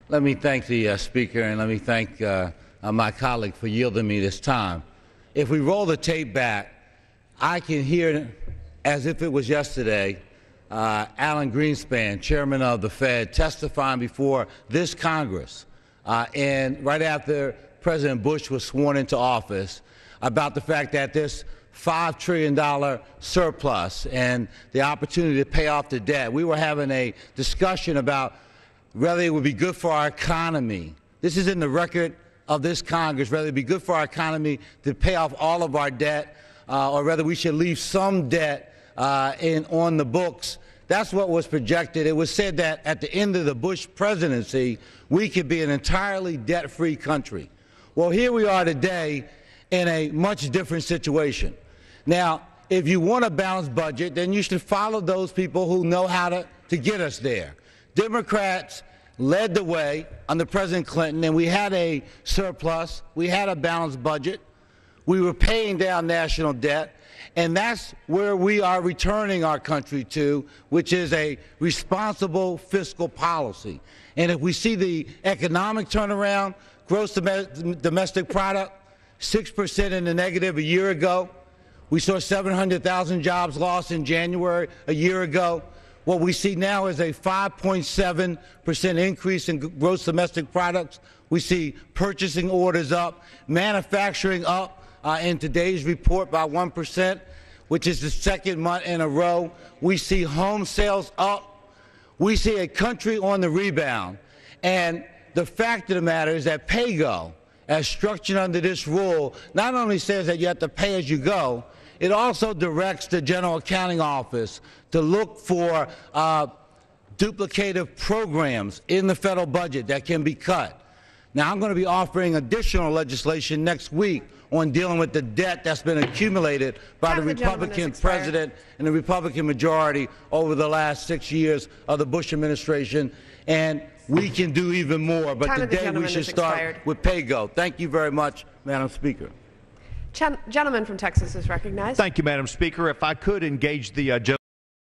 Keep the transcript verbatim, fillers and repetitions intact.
Let me thank the uh, Speaker, and let me thank uh, uh, my colleague for yielding me this time. If we roll the tape back, I can hear, as if it was yesterday, uh, Alan Greenspan, chairman of the Fed, testifying before this Congress, uh, and right after President Bush was sworn into office, about the fact that this five trillion dollar surplus and the opportunity to pay off the debt. We were having a discussion about whether it would be good for our economy. This is in the record of this Congress, whether it would be good for our economy to pay off all of our debt, uh, or whether we should leave some debt uh, in, on the books. That's what was projected. It was said that at the end of the Bush presidency, we could be an entirely debt-free country. Well, here we are today in a much different situation. Now, if you want a balanced budget, then you should follow those people who know how to, to get us there. Democrats led the way under President Clinton, and we had a surplus. We had a balanced budget. We were paying down national debt, and that's where we are returning our country to, which is a responsible fiscal policy. And if we see the economic turnaround, gross domestic product, six percent in the negative a year ago. We saw seven hundred thousand jobs lost in January a year ago. What we see now is a five point seven percent increase in gross domestic products. We see purchasing orders up, manufacturing up uh, in today's report by one percent, which is the second month in a row. We see home sales up. We see a country on the rebound. And the fact of the matter is that PAYGO, as structured under this rule, not only says that you have to pay as you go, it also directs the General Accounting Office to look for uh, duplicative programs in the federal budget that can be cut. Now, I'm going to be offering additional legislation next week on dealing with the debt that's been accumulated by the Republican president and the Republican majority over the last six years of the Bush administration. And we can do even more, but today we should start with PAYGO. Thank you very much, Madam Speaker. Gentleman from Texas is recognized. Thank you, Madam Speaker. If I could engage the uh,